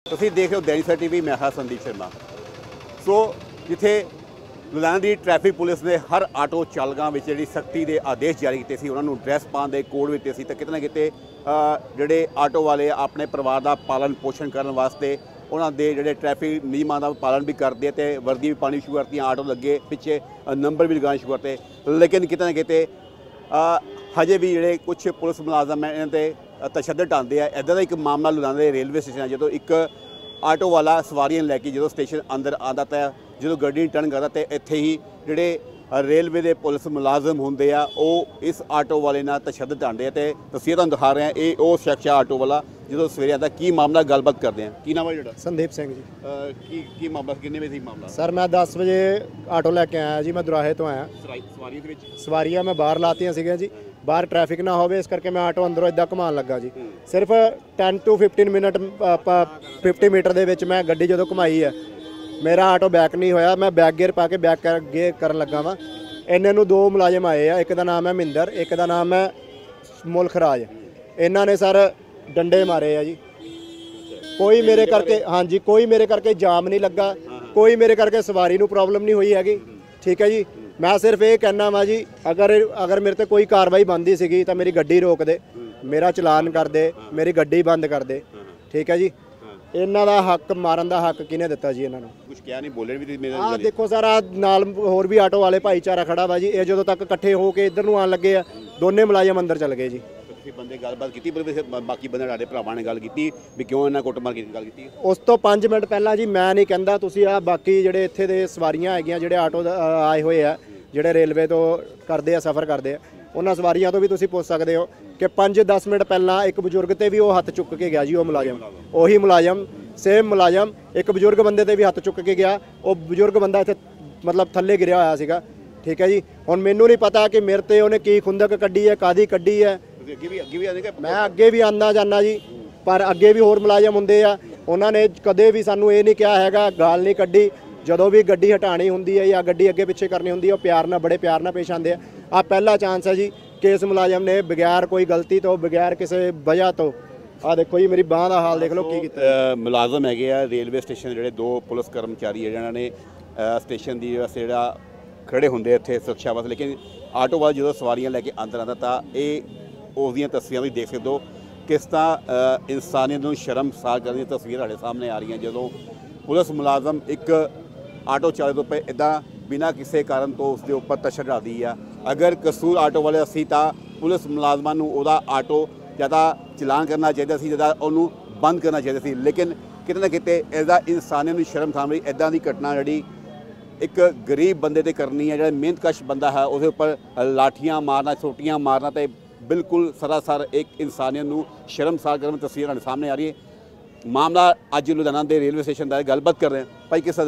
ਤੁਸੀਂ ਦੇਖ ਰਹੇ ਹੋ दैनिक सवेरा टीवी। मैं हाँ संदीप शर्मा। सो जिथे लुधियाना की ट्रैफिक पुलिस ने हर आटो चालकों में जी सख्ती के आदेश जारी किए, उन्होंने ड्रैस पाने के कोड दिते सी, तो किते ना किते जोड़े आटो वाले अपने परिवार का पालन पोषण करने वास्ते उन्होंने जोड़े ट्रैफिक नियमों का पालन भी करते हैं, तो वर्दी भी पानी शुरू करती, आटो लगे पिछे नंबर भी लगाने शुरू करते। लेकिन किते ना किते हजे भी जोड़े कुछ पुलिस मुलाजम है इन्होंने तशद्दद आते हैं। इदा का एक मामला लुधियाना रेलवे स्टेशन है, जो एक आटो वाला सवारियां लैके जो स्टेशन अंदर आता, तो जो गड्डी टर्न करता, तो इत्थे ही जोड़े रेलवे के पुलिस मुलाजम होंगे इस आटो वाले नाल तशद्दद आते हैं। तो तस्वीर तुहानूं दिखा रहे हैं, ये वो शख्स आटो वाला जो सवेरे आता। की मामला गलबात करते हैं। की नाम है जोड़ा? संदीप सिंह जी। की मामला कितने बजे मामला? सर मैं 10 बजे आटो लैके आया जी, मैं दुराहे तो आया। सवारियां मैं बाहर लातियां सीगियां जी, बाहर ट्रैफिक ना हो, इस करके मैं आटो अंदरों इदा घुमान लगा जी। सिर्फ 10 to 15 मिनट 50 मीटर दे विच मैं गड्डी जो घुमाई है, मेरा आटो बैक नहीं होया। मैं बैक गेयर पा के बैक कर लगा वा। इन्हें नूं 2 मुलाजम आए आ, एक का नाम है मिंदर, एक का नाम है मुल्खराज। इन्हों ने सर डंडे मारे आ जी। कोई मेरे करके, हाँ जी, कोई मेरे करके जाम नहीं लगा, कोई मेरे करके सवारी नूं प्रॉब्लम नहीं हुई हैगी। ठीक है जी, मैं सिर्फ ये कहना वा जी, अगर मेरे ते कोई कार्रवाई बनती सी तो मेरी गड्डी रोक दे, मेरा चलान कर दे, मेरी गड्डी बंद कर दे। ठीक है जी, इन्हों का हक मारन का हक किने दिता जी? इन्होंने कुछ क्या नहीं बोले भी? हाँ देखो सर, नाल होर भी आटो वाले भाईचारा खड़ा वा जी। ये जो तक इकट्ठे होकर इधर नूं आन लगे आ, दोने मुलाजम अंदर चल गए जी। बंदे गलबात की, बाकी बंदे साडे भरावां ने गल की भी क्यों इन्हां कुटमार की गल की? उस तो 5 मिनट पहला जी मैं नहीं कहता, तुसीं आ बाकी जिहड़े इत्थे दे सवारियां हैगियां, जिहड़े आटो आए हुए आ, जिहड़े रेलवे तो करते हैं, सफ़र करते हैं, उन्होंने सवारियां तो भी तुसीं पुछ सकते हो कि 5-10 मिनट पहला एक बजुर्ग ते भी वो हत्थ चुक के गया जी। वो मुलाजम, उही मुलाजम, सेम मुलाजम, एक बजुर्ग बंदे ते भी हत्थ चुक के गया। वो बजुर्ग बंदा इत्थे मतलब थल्ले गिरिया होया सीगा। ठीक है जी, हुण मैनूं नहीं पता कि मेरे ते उहने की खुंदक कड्ढी है, कादी कड्ढी है। मैं अगे भी आना जाना जी, पर अगे भी होर मुलाजम होंदे आ, उन्होंने कदे भी सानू ये नहीं कहा हैगा, गाल नहीं कड्ढी। जो भी गड्डी हटानी होंदी है या गड्डी अगे पिछे करनी होंदी है, प्यार नाल, बड़े प्यार नाल पेश आते हैं। आ पहला चांस है जी कि इस मुलाजम ने बगैर कोई गलती तो, बगैर किसी वजह तो, आ देखो जी मेरी बांह का हाल देख लो की कीता। मुलाजम है रेलवे स्टेशन, जोड़े 2 पुलिस कर्मचारी है जिन्होंने स्टेशन की वास्ते जोड़ा खड़े होंगे इत्थे सुरक्षा वास्ते, लेकिन आटो वाला जो सवारियां लैके अंदर आता, तो ये उसदियां तस्वीरां भी देख सकते हो किस तरह इंसानियत नूं शर्मसार करने की तस्वीर साढ़े सामने आ रही हैं। जो पुलिस मुलाजम एक आटो चालक के उपर इदा बिना किसी कारण तो उसके उपर तशद्दद आती है। अगर कसूर आटो वाले असी तो पुलिस मुलाजमान नूं उहदा आटो ज़्यादा चलान करना चाहिए सी, ज़्यादा उन्होंने बंद करना चाहिए सी। लेकिन किते ना किते इसदा इंसानियत नूं शर्म खान रही इदां दी घटना जी एक गरीब बंदे ते करनी है, जो मेहनतकश बंदा है उसके उपर लाठियां मारना, सोटियां मारना, तो बिल्कुल सरासर एक इंसानियत नूं शर्मसार करने की तस्वीर हमारे सामने आ रही है। मामला अज लुधियाना के रेलवे स्टेशन का गलबात कर रहे हैं। भाई किस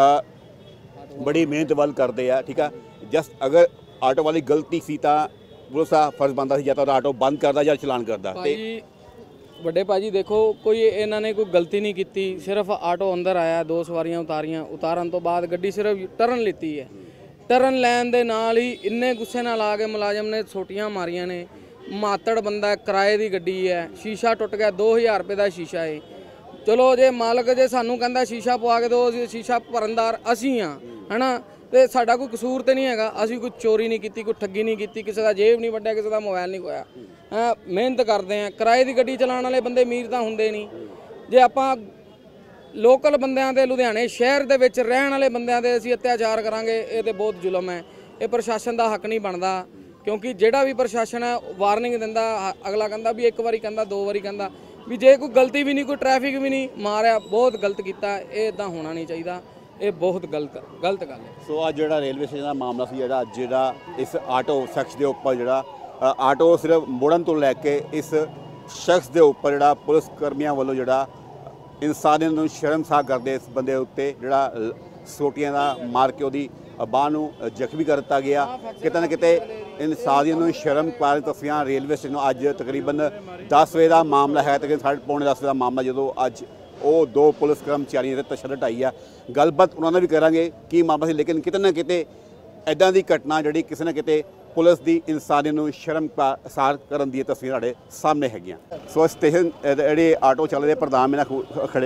बड़ी मेहनत वाल करते हैं, ठीक है, जस्ट अगर आटो वाली गलती सी तो पुलिस का फर्ज बनता सी, या तो आटो बंद करता या चलान करता। ਵੱਡੇ ਭਾਜੀ देखो कोई इन्होंने कोई गलती नहीं की, सिर्फ आटो अंदर आया, 2 सवारियां उतारियां, उतारन तो बाद गड्डी सिर्फ टर्न लीती है। टर्न लैन दे नाल ही इन्ने गुस्से नाल आ के मुलाजम ने सोटियां मारियां ने। मातड़ बंदा, किराए की गड्डी है, शीशा टुट गया, 2000 रुपये का शीशा है। चलो जे मालक जे सानू कहंदा शीशा पवा के दो, शीशा भरनदार असीं हाँ, है ना, तो साडा कोई कसूर तो नहीं है। असीं कोई चोरी नहीं की, कोई ठगी नहीं की, किसी का जेब नहीं वड्डिया, किसी का मोबाइल नहीं खोया। हाँ मेहनत करते हैं। किराए की गड्डी चलाने वाले बंदे अमीर तो होंगे नहीं। जे आपां लोकल बंदियां दे लुधियाने शहर दे विच रहण वाले बंदियां दे असीं अत्याचार करांगे, ये तो बहुत जुल्म है। ये प्रशासन का हक नहीं बनता, क्योंकि जिहड़ा भी प्रशासन है वार्निंग दिंदा, अगला कहंदा भी 1 बारी कहंदा, 2 बारी कहंदा भी जे कोई गलती भी नहीं, कोई ट्रैफिक भी नहीं मारिया, बहुत गलत किया। ये इदां होना नहीं चाहिए, ये बहुत गलत गल है। सो अज जो रेलवे स्टेशन का मामला से जो इस आटो शख्स के उपर जो आटो सिर्फ मुड़न तो लैके इस शख्स के उपर जो पुलिस कर्मियों वालों जो इंसानियत नूं शर्मसार करते इस बंदे उत्ते जोड़ा सोटियां का मार के उसकी बांह नूं जख्मी कर दिता गया। किते ना किते इंसानियत नूं शर्म पार तस्वीरां रेलवे स्टेशन अज तकरीबन 10 बजे का मामला है, तकरीबन 10:30 का मामला जो अज वो 2 पुलिस कर्मचारियों से तशद्दद आई है। गलबात उन्होंने भी करांगे की मामला से, लेकिन किते ना किते इदां दी घटना जी किसी ना किते पुलिस की इंसानियत नूं शर्मसार करन दी तस्वीर साढ़े सामने हैगियां। सो स्टेशन जी आटो चल रहे प्रधान मेरे खड़े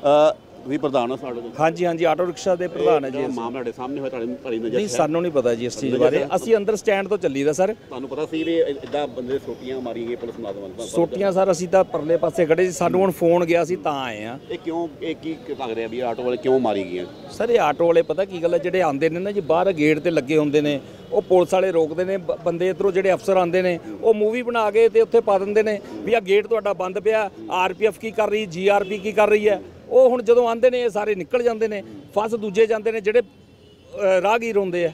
ਤੁਸੀਂ ਪ੍ਰਧਾਨ ਹੋ ਸਾਡੇ ਹਾਂਜੀ ਹਾਂਜੀ ਆਟੋ ਰਿਕਸ਼ਾ ਦੇ ਪ੍ਰਧਾਨ ਹੈ ਜੀ ਮਾਮਲਾ ਤੁਹਾਡੇ ਸਾਹਮਣੇ ਹੋਇਆ ਤੁਹਾਡੀ ਨਜ਼ਰ ਨਹੀਂ ਸਾਨੂੰ ਨਹੀਂ ਪਤਾ ਜੀ ਇਸ ਚੀਜ਼ ਬਾਰੇ ਅਸੀਂ ਅੰਦਰ ਸਟੈਂਡ ਤੋਂ ਚੱਲੀਦਾ ਸਰ ਤੁਹਾਨੂੰ ਪਤਾ ਸੀ ਵੀ ਇਦਾਂ ਬੰਦੇ ਸੋਟੀਆਂ ਮਾਰੀ ਗਏ ਪੁਲਿਸ ਮੁਲਾਜ਼ਮਾਂ ਨੂੰ ਸੋਟੀਆਂ ਸਰ ਅਸੀਂ ਤਾਂ ਪਰਲੇ ਪਾਸੇ ਖੜੇ ਸੀ ਸਾਨੂੰ ਹੁਣ ਫੋਨ ਗਿਆ ਸੀ ਤਾਂ ਆਏ ਆ ਇਹ ਕਿਉਂ ਇਹ ਕੀ ਲੱਗ ਰਿਹਾ ਵੀ ਆਟੋ ਵਾਲੇ ਕਿਉਂ ਮਾਰੀ ਗਈਆਂ ਸਰ ਇਹ ਆਟੋ ਵਾਲੇ ਪਤਾ ਕੀ ਗੱਲ ਹੈ ਜਿਹੜੇ ਆਉਂਦੇ ਨੇ ਨਾ ਜੀ ਬਾਹਰ ਗੇਟ ਤੇ ਲੱਗੇ ਹੁੰਦੇ ਨੇ ਉਹ ਪੁਲਿਸ ਵਾਲੇ ਰੋਕਦੇ ਨੇ ਬੰਦੇ ਇੱਧਰੋਂ ਜਿਹੜੇ ਅਫਸਰ ਆਉਂਦੇ ਨੇ ਉਹ ਮੂਵੀ ਬਣਾ ਕੇ ਤੇ ਉੱਥੇ ਪਾ ਦਿੰਦੇ ਨੇ ਵੀ ਆ ਗੇਟ ਤੁਹਾਡਾ ਬੰਦ ਪਿਆ ਆਰਪੀਐਫ ਕੀ ਕਰ ਰਹੀ ਜੀਆਰਪੀ ਕੀ ਕਰ ਰਹੀ ਹੈ ਉਹ ਹੁਣ ਜਦੋਂ ਆਉਂਦੇ ਨੇ ਇਹ ਸਾਰੇ ਨਿਕਲ ਜਾਂਦੇ ਨੇ ਫਸ ਦੂਜੇ ਜਾਂਦੇ ਨੇ ਜਿਹੜੇ ਰਾਹਗੀਰ ਹੁੰਦੇ ਆ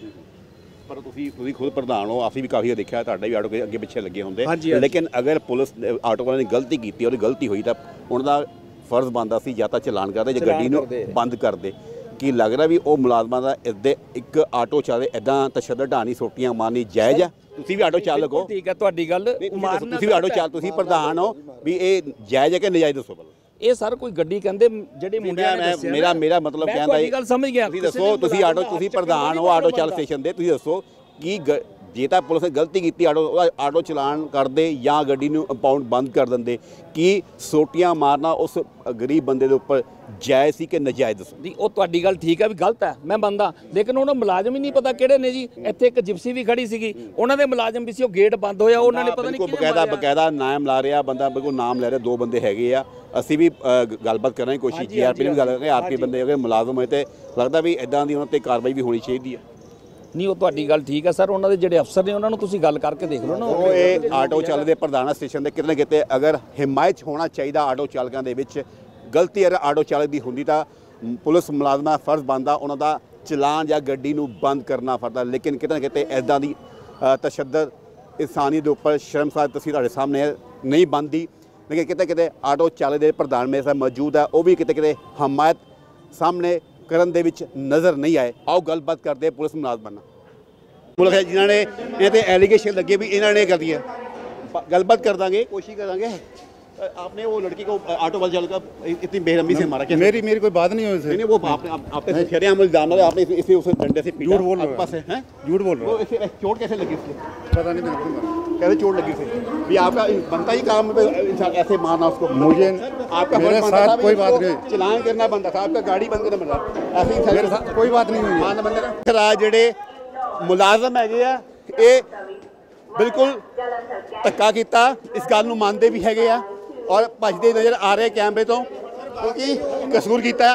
ਪਰ ਤੁਸੀਂ ਖੁਦ ਪ੍ਰਧਾਨ ਹੋ ਅਸੀਂ ਵੀ ਕਾਫੀ ਦੇਖਿਆ ਤੁਹਾਡਾ ਵੀ ਆਟੋ ਅੱਗੇ ਪਿੱਛੇ ਲੱਗੇ ਹੁੰਦੇ ਲੇਕਿਨ ਅਗਰ ਪੁਲਿਸ ਆਟੋ ਵਾਲੇ ਨੇ ਗਲਤੀ ਕੀਤੀ ਔਰ ਗਲਤੀ ਹੋਈ ਤਾਂ ਉਹਨਾਂ ਦਾ ਫਰਜ਼ ਬਣਦਾ ਸੀ ਜਾਂ ਤਾਂ ਚਲਾਨ ਕਰਦੇ ਜਾਂ ਗੱਡੀ ਨੂੰ ਬੰਦ ਕਰਦੇ ਕੀ ਲੱਗ ਰਿਹਾ ਵੀ ਉਹ ਮੁਲਾਜ਼ਮਾਂ ਦਾ ਇੱਦੇ ਇੱਕ ਆਟੋ ਚਾਲੇ ਇਦਾਂ ਤਸ਼ੱਦਦ ਢਾਣੀ ਸੋਟੀਆਂ ਮਾਰਨੀ ਜਾਇਜ਼ ਆ ਤੁਸੀਂ ਵੀ ਆਟੋ ਚਾਲਕ ਹੋ ਠੀਕ ਹੈ ਤੁਹਾਡੀ ਗੱਲ ਤੁਸੀਂ ਵੀ ਆਟੋ ਚਾਲ ਤੁਸੀਂ ਪ੍ਰਧਾਨ ਹੋ ਵੀ ਇਹ ਜਾਇਜ਼ ਹੈ ਕਿ ਨਜਾਇਜ਼ ਦੱਸੋ ਪਹਿਲਾਂ ਇਹ ਸਰ ਕੋਈ ਗੱਡੀ ਕਹਿੰਦੇ ਜਿਹੜੇ ਮੁੰਡਿਆਂ ਨੇ ਦੱਸਿਆ ਮੇਰਾ ਮਤਲਬ ਕਹਿੰਦਾ ਹੈ ਗੱਲ ਸਮਝ ਗਿਆ ਤੁਸੀਂ ਦੱਸੋ ਤੁਸੀਂ ਪ੍ਰਧਾਨ ਹੋ ਆਟੋ ਚਾਲ ਸਟੇਸ਼ਨ ਦੇ ਤੁਸੀਂ ਦੱਸੋ ਕੀ ਜੇ ਤਾਂ ਪੁਲਿਸ ਨੇ ਗਲਤੀ ਕੀਤੀ ਆਟੋ ਚਲਾਨ ਕਰਦੇ ਜਾਂ ਗੱਡੀ ਨੂੰ ਇੰਪਾਊਂਡ ਬੰਦ ਕਰ ਦਿੰਦੇ ਕੀ ਸੋਟੀਆਂ ਮਾਰਨਾ ਉਸ ਗਰੀਬ ਬੰਦੇ ਦੇ ਉੱਪਰ ਜਾਇਜ਼ ਸੀ ਕਿ ਨਜਾਇਜ਼ ਦੱਸੋ ਜੀ ਉਹ ਤੁਹਾਡੀ ਗੱਲ ਠੀਕ ਹੈ ਵੀ ਗਲਤ ਹੈ ਮੈਂ ਮੰਨਦਾ ਲੇਕਿਨ ਉਹਨਾਂ ਮੁਲਾਜ਼ਮ ਹੀ ਨਹੀਂ ਪਤਾ ਕਿਹੜੇ ਨੇ ਜੀ ਇੱਥੇ ਇੱਕ ਜਿਪਸੀ ਵੀ ਖੜੀ ਸੀਗੀ ਉਹਨਾਂ ਦੇ ਮੁਲਾਜ਼ਮ ਵੀ ਸੀ ਉਹ ਗੇਟ ਬੰਦ ਹੋਇਆ ਉਹਨਾਂ ਨੇ ਪਤਾ ਨਹੀਂ ਬਕਾਇਦਾ ਨਾਮ ਲਾ ਰਿਹਾ ਬੰਦਾ ਬਿਲਕੁਲ ਨਾਮ ਲੈ ਰਿਹਾ ਦੋ ਬੰਦੇ ਹੈਗੇ ਆ ਅਸੀਂ ਵੀ ਗੱਲਬਾਤ ਕਰਨ ਦੀ ਕੋਸ਼ਿਸ਼ ਜੀਆਰਪੀ ਨੇ ਵੀ ਗੱਲ ਕਰਾਂਗੇ ਆਰਪੀ ਬੰਦੇ ਅਗਰ ਮੁਲਾਜ਼ਮ ਹੋਏ ਤੇ ਲੱਗਦਾ ਵੀ ਇਦਾਂ ਦੀ ਉਹਨਾਂ ਤੇ ਕਾਰਵਾਈ ਵੀ ਹੋਣੀ ਚਾਹੀਦੀ ਹੈ ਨਹੀਂ ਉਹ ਤੁਹਾਡੀ ਗੱਲ ਠੀਕ ਹੈ ਸਰ ਉਹਨਾਂ ਦੇ ਜਿਹੜੇ ਅਫਸਰ ਨੇ ਉਹਨਾਂ ਨੂੰ ਤੁਸੀਂ ਗੱਲ ਕਰਕੇ ਦੇਖ ਲਓ ਨਾ ਉਹ ਇਹ ਆਟੋ ਚੱਲਦੇ ਪ੍ਰਧਾਨਾ ਸਟੇਸ਼ਨ ਦੇ ਕਿਤੇ ਨਾ ਕਿਤੇ ਅਗਰ ਹਿਮਾਇਤ ਹੋਣਾ ਚਾਹੀਦਾ ਆਟੋ ਚਾਲਕਾਂ ਦੇ ਵਿੱਚ ਗਲਤੀ ਅਗਰ ਆਟੋ ਚਾਲਕ ਦੀ ਹੁੰਦੀ ਤਾਂ ਪੁਲਿਸ ਮੁਲਾਜ਼ਮਾਂ ਫਰਜ਼ ਬਣਦਾ ਉਹਨਾਂ ਦਾ ਚਲਾਨ ਜਾਂ ਗੱਡੀ ਨੂੰ ਬੰਦ ਕਰਨਾ ਫਰਦਾ ਲੇਕਿਨ ਕਿਤੇ ਨਾ ਕਿਤੇ ਇੱਦਾਂ ਦੀ ਤਸ਼ੱਦਦ ਇਨਸਾਨੀਅਤ ਦੇ ਉੱਪਰ ਸ਼ਰਮਸਾਰ ਤਸਵੀਰ ਤੁਹਾਡੇ ਸਾਹਮਣੇ ਨਹੀਂ ਬਣਦੀ ਲੇਕਿਨ ਕਿਤੇ ਕਿਤੇ ਆਟੋ ਚਾਲਕ ਦੇ ਪ੍ਰਧਾਨ ਮੇਰੇ ਸਾਹ ਮੌਜੂਦ ਹੈ ਉਹ ਵੀ ਕਿਤੇ ਕਿਤੇ ਹਮਾਇਤ ਸਾਹਮਣੇ ਕਰਨ ਦੇ ਵਿੱਚ ਨਜ਼ਰ ਨਹੀਂ ਆਏ ਆਓ ਗੱਲਬਾਤ ਕਰਦੇ ਪੁਲਿਸ ਮੁਲਾਜ਼ਮਾਂ ਨਾਲ ਮੁਲਕ ਹੈ ਜਿਨ੍ਹਾਂ ਨੇ ਇਹ ਤੇ ਐਲੀਗੇਸ਼ਨ ਲੱਗੇ ਵੀ ਇਹਨਾਂ ਨੇ ਕਰਦੀ ਹੈ ਗੱਲਬਾਤ ਕਰ ਦਾਂਗੇ ਕੋਸ਼ਿਸ਼ ਕਰਾਂਗੇ आपने वो लड़की को ऑटो वाले चालक का इतनी बेरहमी से मारा क्या मेरी कोई बात नहीं हुई नहीं वो आपने शरेआम इल्जाम लगा आपने इसे उसे डंडे से पीटा झूठ बोल रहा है झूठ बोल रहा है चोट कैसे लगी उसको पता नहीं कैसे चोट लगी उसे भी आपका बनता ही काम ऐसे मारना उसको मुझे आपका मेरे साथ कोई बात नहीं चलान करना बनता था आपका गाड़ी बंद करना बनता ऐसे ही मेरे साथ कोई बात नहीं हुई मारना बनता ਜਿਹੜੇ ਮੁਲਾਜ਼ਮ ਹੈਗੇ ਆ ਇਹ ਬਿਲਕੁਲ ਧੱਕਾ ਕੀਤਾ ਇਸ ਗੱਲ ਨੂੰ ਮੰਨਦੇ ਵੀ ਹੈਗੇ ਆ ਔਰ ਭੱਜਦੇ ਨਜ਼ਰ ਆ ਰਹੇ ਕੈਮਰੇ ਤੋਂ ਕਿਉਂਕਿ ਕਸੂਰ ਕੀਤਾ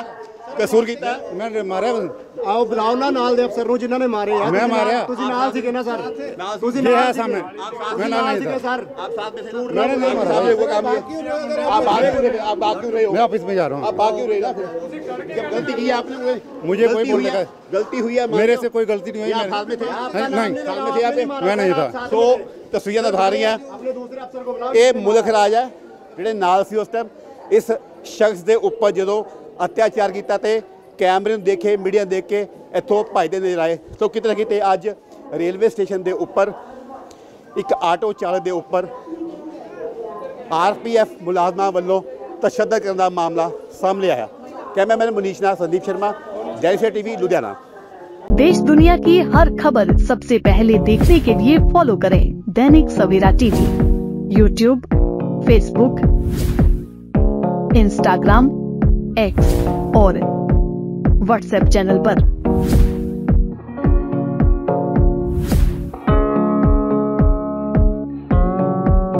ਮੈਂ ਮਾਰਿਆ ਆਓ ਬੁਲਾਓ ਨਾ ਨਾਲ ਦੇ ਅਫਸਰ ਨੂੰ ਜਿਨ੍ਹਾਂ ਨੇ ਮਾਰੇ ਆ ਮੈਂ ਮਾਰਿਆ ਤੁਸੀਂ ਨਾਲ ਸੀਗੇ ਨਾ ਸਰ ਤੁਸੀਂ ਨਾਲ ਸਾਹਮਣੇ ਮੈਂ ਨਾਲ ਸੀਗੇ ਸਰ आप साथ में थे ना मैंने नहीं मारा वो काम किया आप भाग क्यों रहे हो मैं ऑफिस में जा रहा हूं आप भाग क्यों रहे ना जब गलती की आपने मुझे कोई बोलने का गलती हुई है मेरे से कोई गलती नहीं हुई आप साथ में थे नहीं साथ में थे आप मैं नहीं था तो तस्वीरें दिखा रही हैं अपने दूसरे अफसर को बुलाओ ये मुल्क राज है ਜਿਹੜੇ ਨਾਲ ਸੀ ਉਸ ਟਾਈਮ ਇਸ ਸ਼ਖਸ ਦੇ ਉੱਪਰ ਜਦੋਂ ਅਤਿਆਚਾਰ ਕੀਤਾ ਤੇ ਕੈਮਰੇ ਨੂੰ ਦੇਖੇ ਮੀਡੀਆ ਦੇਖ ਕੇ ਇੱਥੋਂ ਭੱਜਦੇ ਨਜ਼ਰ ਆਏ ਤਾਂ ਕਿਤੇ ਨਾ ਕਿਤੇ ਅੱਜ ਰੇਲਵੇ ਸਟੇਸ਼ਨ ਦੇ ਉੱਪਰ ਇੱਕ ਆਟੋ ਚਾਲਕ ਦੇ ਉੱਪਰ ਆਰਪੀਐਫ ਮੁਲਾਜ਼ਮਾਂ ਵੱਲੋਂ ਤਸ਼ੱਦਦ ਕਰਨ ਦਾ ਮਾਮਲਾ ਸਾਹਮਣੇ ਆਇਆ ਕੈਮਰਾਮੈਨ ਮਨੀਸ਼ ਨਾਲ ਸੰਦੀਪ ਸ਼ਰਮਾ ਜੈਸੇ टीवी लुधियाना देश दुनिया की हर खबर सबसे पहले देखने के लिए फॉलो करें Dainik Savera TV YouTube Facebook Instagram X और व्हाट्सएप चैनल पर।